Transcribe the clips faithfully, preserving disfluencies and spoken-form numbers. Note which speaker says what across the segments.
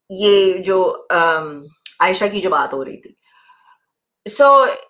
Speaker 1: ये जो आयशा की जो बात हो रही थी, सो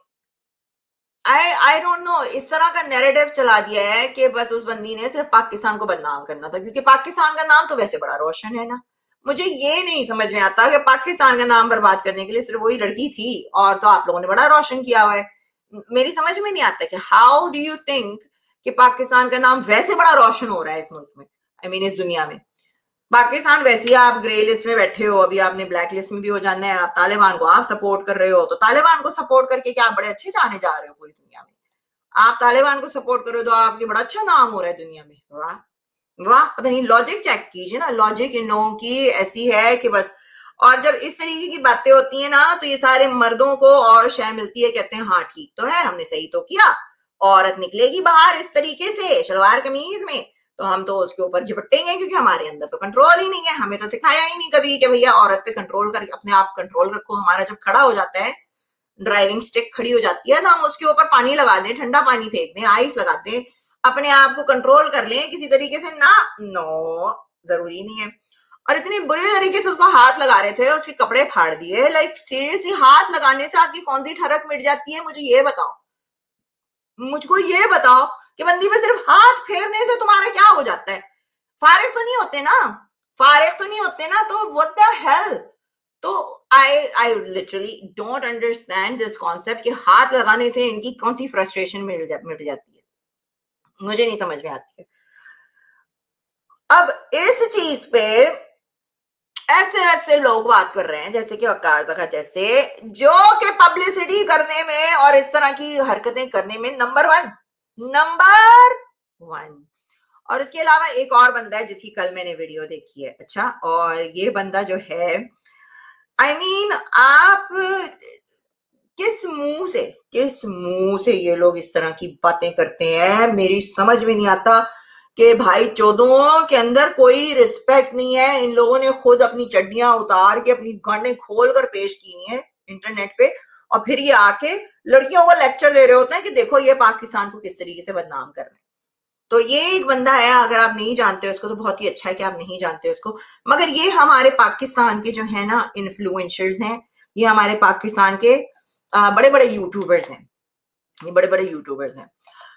Speaker 1: आई आई डोंट नो, इस तरह का नैरेटिव चला दिया है कि बस उस बंदी ने सिर्फ पाकिस्तान को बदनाम करना था, क्योंकि पाकिस्तान का नाम तो वैसे बड़ा रोशन है ना। मुझे ये नहीं समझ में आता कि पाकिस्तान का नाम बर्बाद करने के लिए सिर्फ वही लड़की थी, और तो आप लोगों ने बड़ा रोशन किया हुआ है। मेरी समझ में नहीं आता कि हाउ डू यू थिंक कि पाकिस्तान का नाम वैसे बड़ा रोशन हो रहा है इस मुल्क में, आई I मीन mean, इस दुनिया में। पाकिस्तान वैसे ही आप ग्रे लिस्ट में बैठे हो, अभी आपने ब्लैक लिस्ट में भी हो जाना है। आप तालिबान को आप सपोर्ट कर रहे हो, तो तालिबान को सपोर्ट करके क्या आप बड़े अच्छे जाने जा रहे हो पूरी दुनिया में? आप तालिबान को सपोर्ट करो तो आपके बड़ा अच्छा नाम हो रहा है दुनिया में। वाह वाह, पता नहीं, लॉजिक चेक कीजिए ना, लॉजिक इन लोगों की ऐसी है कि बस। और जब इस तरीके की बातें होती है ना, तो ये सारे मर्दों को और शय मिलती है, कहते हैं हाँ ठीक तो है, हमने सही तो किया। औरत निकलेगी बाहर इस तरीके से शलवार कमीज में, तो हम तो उसके ऊपर झपटेंगे, क्योंकि हमारे अंदर तो कंट्रोल ही नहीं है। हमें तो सिखाया ही नहीं कभी कि भैया औरत पे कंट्रोल करके अपने आप कंट्रोल रखो। हमारा जब खड़ा हो जाता है, ड्राइविंग स्टिक खड़ी हो जाती है, तो हम उसके ऊपर पानी लगा दें, ठंडा पानी फेंक दें, आइस लगा दें, अपने आप को कंट्रोल कर लें किसी तरीके से ना। नो, जरूरी नहीं है। और इतनी बुरी तरीके से उसको हाथ लगा रहे थे, उसके कपड़े फाड़ दिए। लाइक सीरियसली, हाथ लगाने से आपकी कौन सी ठरक मिट जाती है? मुझे ये बताओ, मुझको ये बताओ कि बंदी पे सिर्फ हाथ फेरने से तुम्हारा क्या हो जाता है? फारिग तो नहीं होते ना, फारिग तो नहीं होते ना, तो व्हाट द हेल। तो I I literally don't understand this concept कि हाथ लगाने से इनकी कौन सी फ्रस्ट्रेशन मिट जा, मिट जाती है। मुझे नहीं समझ में आती है। अब इस चीज पे ऐसे ऐसे लोग बात कर रहे हैं, जैसे कि वकार तक जैसे, जो कि पब्लिसिटी करने में और इस तरह की हरकतें करने में नंबर वन नंबर वन। और इसके अलावा एक और बंदा है जिसकी कल मैंने वीडियो देखी है। अच्छा, और ये बंदा जो है, आई I मीन mean, आप किस मुंह से किस मुंह से ये लोग इस तरह की बातें करते हैं? मेरी समझ में नहीं आता कि भाई चौदहों के अंदर कोई रिस्पेक्ट नहीं है। इन लोगों ने खुद अपनी चड्डियां उतार के अपनी गांडें खोल कर पेश की हैं इंटरनेट पे, और फिर ये आके लड़कियों को लेक्चर दे रहे होते हैं कि देखो ये पाकिस्तान को किस तरीके से बदनाम कर रहे हैं। तो ये एक बंदा है, अगर आप नहीं जानते उसको तो बहुत ही अच्छा है कि आप नहीं जानते उसको। मगर ये हमारे पाकिस्तान के जो है ना इन्फ्लुएंसर्स हैं, ये हमारे पाकिस्तान के बड़े बड़े यूट्यूबर्स हैं, ये बड़े बड़े यूट्यूबर्स हैं।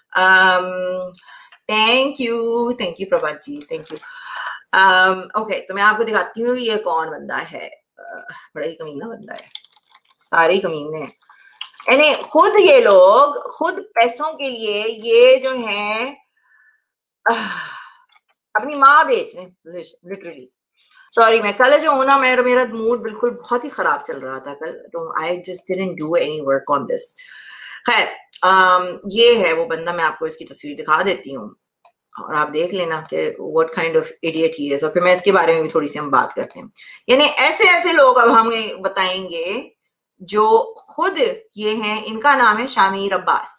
Speaker 1: Thank you thank you Prabhat ji, thank you. Okay, तो मैं आपको दिखाती हूँ ये कौन बंदा है। uh, बड़ा ही कमीना बंदा है, सारे ही कमीने हैं। यानी खुद ये लोग खुद पैसों के लिए ये जो है अपनी माँ बेच रहे, लिटरली। सॉरी, मैं कल जो हूँ ना, मेरा मेरा मूड बिल्कुल बहुत ही खराब चल रहा था कल, तो I just didn't do any work on this. खैर, ये है वो बंदा, मैं आपको इसकी तस्वीर दिखा देती हूँ और आप देख लेना कि व्हाट काइंड ऑफ इडियट ही है, और फिर मैं इसके बारे में भी थोड़ी सी हम बात करते हैं। यानी ऐसे ऐसे लोग अब हमें बताएंगे जो खुद ये हैं। इनका नाम है शामीर अब्बास।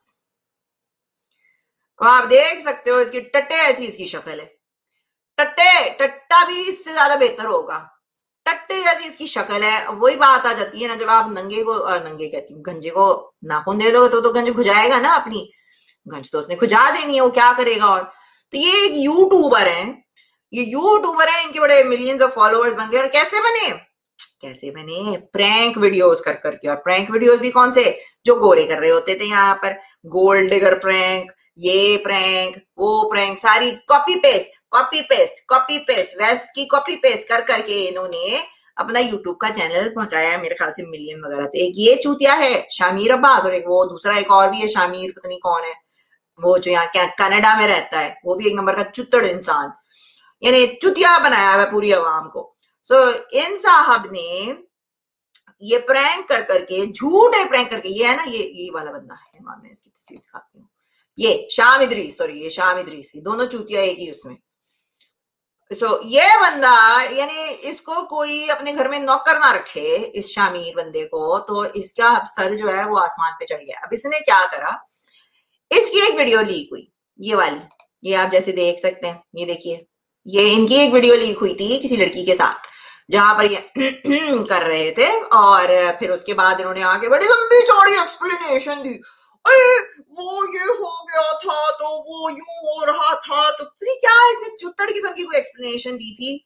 Speaker 1: तो आप देख सकते हो इसकी टट्टे ऐसी इसकी शक्ल है, टट्टे, टट्टा भी इससे ज्यादा बेहतर होगा। टट्टे जैसी इसकी शक्ल है। वही बात आ जाती है ना, जब आप नंगे को नंगे कहती हूँ गंजे को नाखून दे दो तो तो गंज खुजाएगा ना, अपनी गंज तो उसने खुजा देनी है, वो क्या करेगा। और तो ये एक यूट्यूबर है, ये यूट्यूबर है, इनके बड़े मिलियंस ऑफ फॉलोअर्स बन गए। और कैसे बने कैसे बने प्रैंक वीडियोस कर करके। और प्रैंक वीडियोस भी कौन से? जो गोरे कर रहे होते थे यहाँ पर, गोल्ड डिगर प्रैंक, ये प्रैंक, वो प्रैंक, सारी copy paste copy paste copy paste west की कॉपी पेस्ट कर करके इन्होंने अपना यूट्यूब का चैनल पहुंचाया है। मेरे ख्याल से मिलियन वगैरह थे। एक ये चूतिया है शामीर अब्बास, और एक वो दूसरा एक और भी है शामीर, पता नहीं कौन है वो, जो यहाँ कनाडा में रहता है, वो भी एक नंबर का चुत्तड़ इंसान, यानी चुतिया बनाया है पूरी आवाम को। सो so, इन साहब ने ये प्रैंक कर करके, झूठे प्रैंक करके, ये है ना, ये ये वाला बंदा है, मैं इसकी तस्वीर दिखाती हूँ। ये शाम इदरीस, सॉरी ये शाम इदरीस, दोनों चूतिया एक ही उसमें। सो so, ये बंदा, यानी इसको कोई अपने घर में नौकर ना रखे, इस शामीर बंदे को, तो इसका सर जो है वो आसमान पे चढ़ गया। अब इसने क्या करा, इसकी एक वीडियो लीक हुई, ये वाली, ये आप जैसे देख सकते हैं, ये देखिए, ये इनकी एक वीडियो लीक हुई थी किसी लड़की के साथ, जहां पर ये कर रहे थे। और फिर उसके बाद इन्होंने आके बड़ी लंबी चौड़ी एक्सप्लेनेशन दी। अरे वो ये हो गया था, तो वो यूं हो रहा था, तो फिर क्या इसने चुत्तड़ किस्म की कोई एक्सप्लेनेशन दी थी।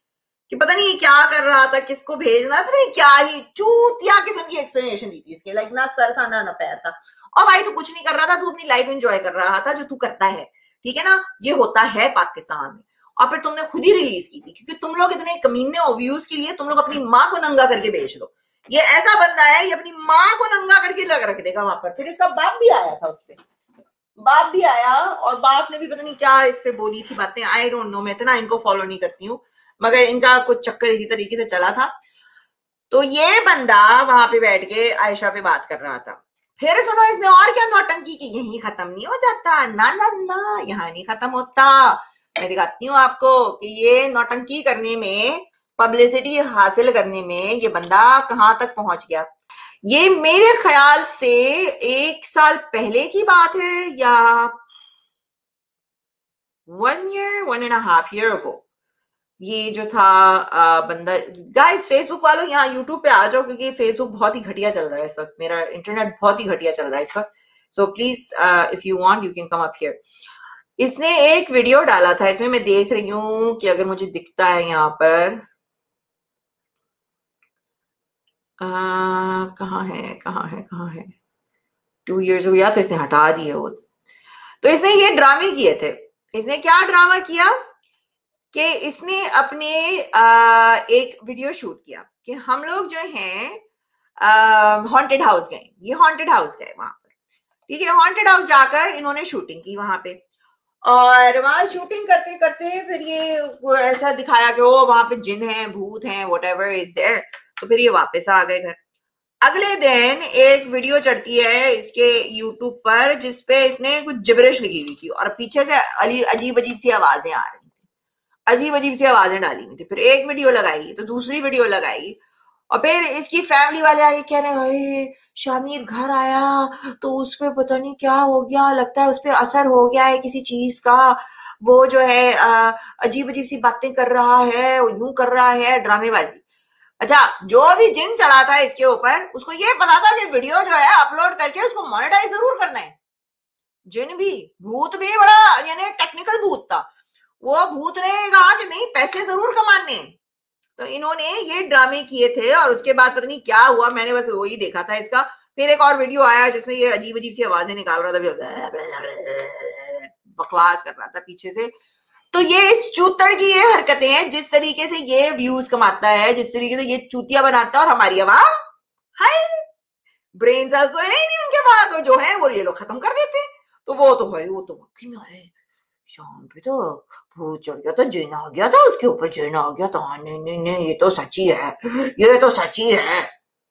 Speaker 1: कि पता नहीं ये क्या कर रहा था, किसको भेजना, पता नहीं क्या ही चूतिया किस्म की एक्सप्लेनेशन दी थी इसके, लाइक ना सर था ना ना पैर था। और भाई तू कुछ नहीं कर रहा था, तू अपनी लाइफ एंजॉय कर रहा था जो तू करता है, ठीक है ना, ये होता है पाकिस्तान में। और फिर तुमने खुद ही रिलीज की थी, क्योंकि तुम लोग इतने कमीने और व्यूज के लिए तुम लोग अपनी माँ को नंगा करके बेच दो। ये ऐसा बंदा है, ये अपनी माँ को नंगा करके लग रख देगा वहां पर। फिर इसका बाप भी आया था, उसपे बाप भी आया, और बाप ने भी पता नहीं क्या इस पे बोली थी बातें, आई डोंट नो, मैं इतना इनको फॉलो नहीं करती हूँ, मगर इनका कुछ चक्कर इसी तरीके से चला था। तो ये बंदा वहां पे बैठ के आयशा पे बात कर रहा था। फिर सुनो इसने और क्या नौटंकी की, यही खत्म नहीं हो जाता, ना ना ना, यहाँ नहीं खत्म होता। मैं दिखाती हूँ आपको कि ये नौटंकी करने में, पब्लिसिटी हासिल करने में ये बंदा कहां तक पहुंच गया। ये मेरे ख्याल से एक साल पहले की बात है, या one year one and half year को ये जो था आ, बंदा। गाइस फेसबुक वालों यहाँ यूट्यूब पे आ जाओ, क्योंकि फेसबुक बहुत ही घटिया चल रहा है इस वक्त, मेरा इंटरनेट बहुत ही घटिया चल रहा है इस वक्त। So please if you want you can come up here. इसने एक वीडियो डाला था, इसमें मैं देख रही हूँ कि अगर मुझे दिखता है यहाँ पर, कहाँ है कहाँ है कहाँ है, टू इयर्स हो गया तो इसने हटा दिए वो। तो इसने ये ड्रामे किए थे। इसने क्या ड्रामा किया कि इसने अपने आ, एक वीडियो शूट किया कि हम लोग जो हैं हॉन्टेड हाउस गए, ये हॉन्टेड हाउस गए वहां पर, ठीक है, हॉन्टेड हाउस जाकर इन्होंने शूटिंग की वहां पे। और वहां शूटिंग करते करते फिर ये ऐसा दिखाया कि ओ वहां पे जिन हैं, भूत हैं, व्हाटएवर इज देयर। तो फिर ये वापस आ गए घर। अगले दिन एक वीडियो चढ़ती है इसके यूट्यूब पर, जिसपे इसने कुछ जिब्रिश लिखी हुई थी और पीछे से अजीब अजीब सी आवाजें आ रही थी, अजीब अजीब सी आवाजें डाली हुई थी। फिर एक वीडियो लगाई तो दूसरी वीडियो लगाई, और फिर इसकी फैमिली वाले आगे कह रहे हैं शामिर घर आया तो उसपे पता नहीं क्या हो गया, लगता है उसपे असर हो गया है किसी चीज का, वो जो है अजीब अजीब सी बातें कर रहा है, यूं कर रहा है, ड्रामेबाजी। अच्छा, जो भी जिन चढ़ा था इसके ऊपर, उसको ये पता था कि वीडियो जो है अपलोड करके उसको मोनेटाइज जरूर करना है। जिन भी, भूत भी बड़ा यानी टेक्निकल भूत था, वो भूत ने कहा कि नहीं पैसे जरूर कमाने। तो इन्होंने ये ड्रामे किए थे, और उसके बाद पता नहीं क्या हुआ, मैंने बस वही देखा था इसका। फिर एक और वीडियो आया जिसमें ये अजीब अजीब सी आवाजें निकाल रहा था, बकवास कर रहा था पीछे से। तो ये इस चूतड़ की ये हरकतें हैं, जिस तरीके से ये व्यूज कमाता है, जिस तरीके से ये चूतिया बनाता है, और हमारी आवाम हाय ब्रेन सेल्स तो है नहीं उनके पास, और जो है वो ये लोग खत्म कर देते हैं। तो वो तो है, वो तो वाकई में है, शाम पे तो भूत चढ़ गया था, जिन आ गया था उसके ऊपर, जिन आ गया था, नहीं नहीं नहीं ये तो सच्ची है, ये तो सच्ची है।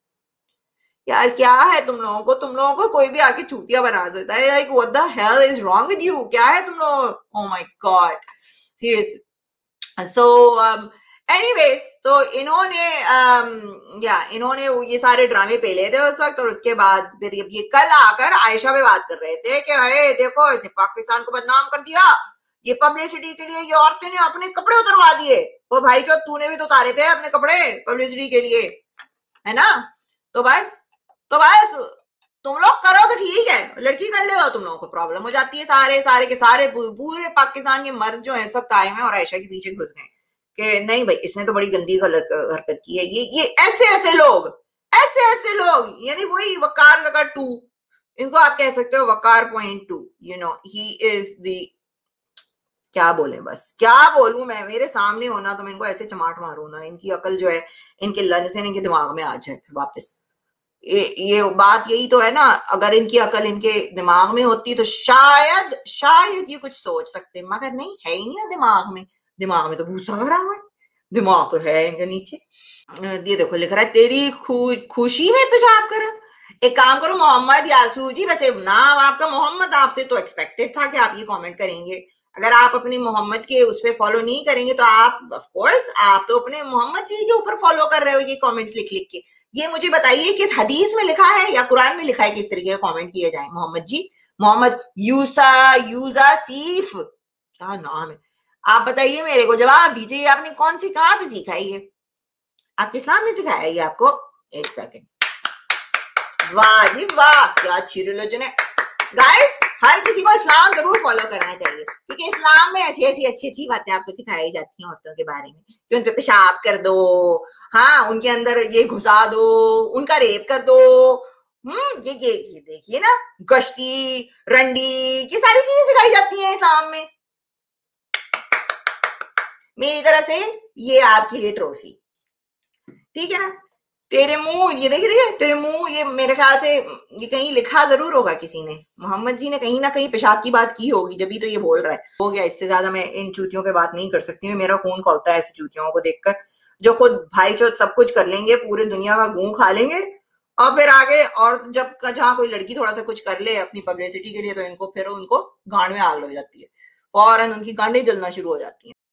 Speaker 1: यार क्या है तुम लोगों को, तुम लोगों को कोई भी आके चूतिया बना सकता है, like what the hell is wrong with you, क्या है तुम लोग, oh my god seriously. So anyways, तो इन्होंने um, या इन्होंने ये सारे ड्रामे पेले थे उस वक्त, और उसके बाद फिर ये कल आकर आयशा पे बात कर रहे थे कि हे देखो पाकिस्तान को बदनाम कर दिया, ये पब्लिसिटी के लिए ये औरतें ने अपने कपड़े उतरवा दिए। वो भाई चो तूने भी तो उतारे थे अपने कपड़े पब्लिसिटी के लिए, है ना। तो बस तो बस तुम लोग करो तो ठीक है, लड़की कर लेगा तुम लोगों को प्रॉब्लम हो जाती है। सारे सारे के सारे पूरे पाकिस्तान के मर्द जो है इस वक्त आए हैं और आयशा के पीछे घुस गए कि नहीं भाई इसने तो बड़ी गंदी हरकत की है। ये ये ऐसे ऐसे लोग ऐसे ऐसे लोग यानी वही वकार वकार टू, इनको आप कह सकते हो Waqar point two, you know he is the, क्या बोले, बस क्या बोलूं मैं, मेरे सामने होना तो मैं इनको ऐसे चमाट मारूं ना, इनकी अकल जो है इनके लन से इनके दिमाग में आ जाए वापस। ये, ये बात यही तो है ना, अगर इनकी अकल इनके दिमाग में होती तो शायद शायद ये कुछ सोच सकते, मगर नहीं है ही नहीं दिमाग में, दिमाग में तो भूसा भरा हुआ है, दिमाग तो है इनके नीचे। ये देखो लिख रहा है तेरी खु, खुशी में पेशाब करो। एक काम करो मोहम्मद यासू जी, वैसे नाम आपका मोहम्मद, आपसे तो एक्सपेक्टेड था कि आप ये कमेंट करेंगे। अगर आप अपने मोहम्मद के उस पर फॉलो नहीं करेंगे तो आप ऑफ कोर्स आप तो अपने मोहम्मद जी के ऊपर फॉलो कर रहे हो ये कमेंट्स लिख लिख के। ये मुझे बताइए किस हदीस में लिखा है या कुरान में लिखा है किस तरीके का कमेंट किए जाए। मोहम्मद जी, मोहम्मद यूसा यूजा सीफ, क्या नाम है, आप बताइए मेरे को, जवाब दीजिए। आपने कौन सी कहां से सीखा है ये, आपके इस्लाम ने सिखाया है ये आपको? एक सेकेंड, वाह जी वाह, क्या अच्छी रिलीजन है, गाइस हर किसी को इस्लाम जरूर फॉलो करना चाहिए, क्योंकि इस्लाम में ऐसी ऐसी अच्छी अच्छी बातें आपको सिखाई जाती हैं औरतों के बारे में कि उन पे पेशाब कर दो, हाँ उनके अंदर ये घुसा दो, उनका रेप कर दो। हम्म ये ये ये देखिए ना, गश्ती रंडी ये सारी चीजें सिखाई जाती हैं इस्लाम में। मेरी तरफ से ये आपके लिए ट्रॉफी, ठीक है ना। तेरे मुंह ये देख रही है, तेरे मुंह ये मेरे ख्याल से ये कहीं लिखा जरूर होगा किसी ने, मोहम्मद जी ने कहीं ना कहीं पेशाब की बात की होगी, जब भी तो ये बोल रहा है। हो गया, इससे ज्यादा मैं इन चूतियों पे बात नहीं कर सकती हूँ, मेरा खून खौलता है ऐसी चूतियों को देखकर, जो खुद भाई चौथ सब कुछ कर लेंगे, पूरे दुनिया का गूं खा लेंगे, और फिर आगे और जब जहाँ कोई लड़की थोड़ा सा कुछ कर ले अपनी पब्लिसिटी के लिए, तो इनको फिर उनको गांड में आग लग जाती है, फौरन उनकी गांडें जलना शुरू हो जाती है।